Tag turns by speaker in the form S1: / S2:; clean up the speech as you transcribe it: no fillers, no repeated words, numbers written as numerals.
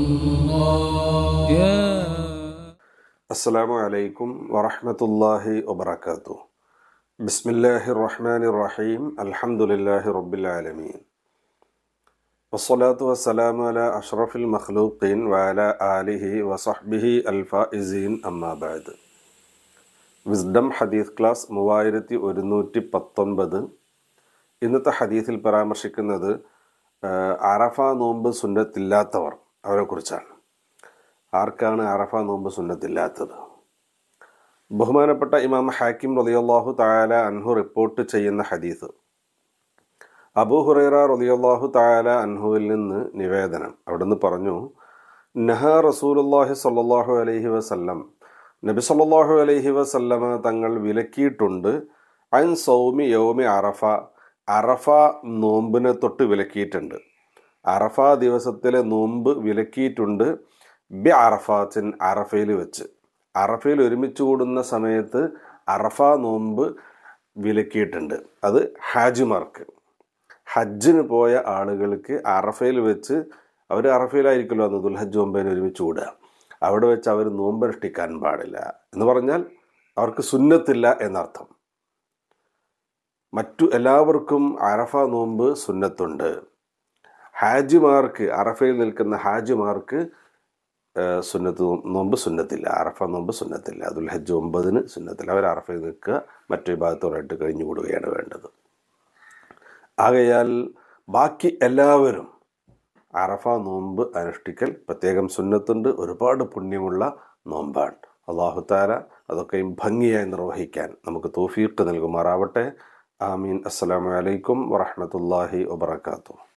S1: السلام عليكم ورحمة الله وبركاته. بسم الله الرحمن الرحيم. الحمد لله رب العالمين. والصلاة والسلام على أشرف المخلوقين وعلى آله وصحبه الفائزين أما بعد. Wisdom ഹദീസ് class 3119. ഇന്നത്തെ ഹദീസിൽ പരാമർശിക്കുന്നത് അറഫ നോമ്പ് സുന്നത്തില്ലാത്തവർ അവരെക്കുറിച്ചാണ്. ആർക്കാണ് അറഫ നോമ്പ് സുന്നത്തില്ലാത്തത്? ബഹുമാനപ്പെട്ട ഇമാം ഹാക്കിം റളിയല്ലാഹു തആല അൻഹു റിപ്പോർട്ട് ചെയ്യുന്ന ഹദീസ്, അബൂ ഹുറൈറ റളിയല്ലാഹു തആല അൻഹുവിൽ നിന്ന് നിവേദനം. അവിടുന്ന് പറഞ്ഞു, നഹാ റസൂലുള്ളാഹി സ്വല്ലല്ലാഹു അലൈഹി വസല്ലം, നബി സല്ലല്ലാഹു അലൈഹി വസല്ലമ തങ്ങൾ വിലക്കിയിട്ടുണ്ട്, അൻ സൗമി യൗമി അറഫ, അറഫ നോമ്പിനെ തൊട്ട് വിലക്കിയിട്ടുണ്ട്. അറഫ ദിവസത്തിലെ നോമ്പ് വിലക്കിയിട്ടുണ്ട്. ബി അറഫാത്തിൻ, അറഫയിൽ വെച്ച്, അറഫയിൽ ഒരുമിച്ച് കൂടുന്ന സമയത്ത് അറഫ നോമ്പ് വിലക്കിയിട്ടുണ്ട്. അത് ഹാജിമാർക്ക്, ഹജ്ജിന് പോയ ആളുകൾക്ക് അറഫയിൽ വെച്ച്, അവർ അറഫയിലായിരിക്കുമല്ലോ അന്ന് ദുൽഹജ്ജ് 9 ഒരുമിച്ച് കൂടുക, അവിടെ വെച്ച് അവർ നോമ്പനുഷ്ഠിക്കാൻ പാടില്ല എന്ന് പറഞ്ഞാൽ അവർക്ക് സുന്നത്തില്ല എന്നർത്ഥം. മറ്റു എല്ലാവർക്കും അറഫ നോമ്പ് സുന്നത്തുണ്ട്. ഹാജിമാർക്ക്, അറഫയിൽ നിൽക്കുന്ന ഹാജിമാർക്ക് നോമ്പ് സുന്നത്തില്ല, അറഫ നോമ്പ് സുന്നത്തില്ല. ദുൽഹജ്ജ് 9 സുന്നത്തില്ല. അവർ അറഫയിൽ നിൽക്കുക, മറ്റു വിഭാഗത്തോടായിട്ട് കഴിഞ്ഞുകൂടുകയാണ് വേണ്ടത്. ആകയാൽ ബാക്കി എല്ലാവരും അറഫ നോമ്പ് അനുഷ്ഠിക്കൽ പ്രത്യേകം സുന്നത്തുണ്ട്. ഒരുപാട് പുണ്യമുള്ള നോമ്പാണ്. അല്ലാഹു തആല അതൊക്കെയും ഭംഗിയായി നിർവഹിക്കാൻ നമുക്ക് തൗഫീഖ് നൽകുമാറാവട്ടെ. ആമീൻ. അസ്സലാമു അലൈക്കും വറഹ്മത്തുള്ളാഹി വബറകാതുഹു.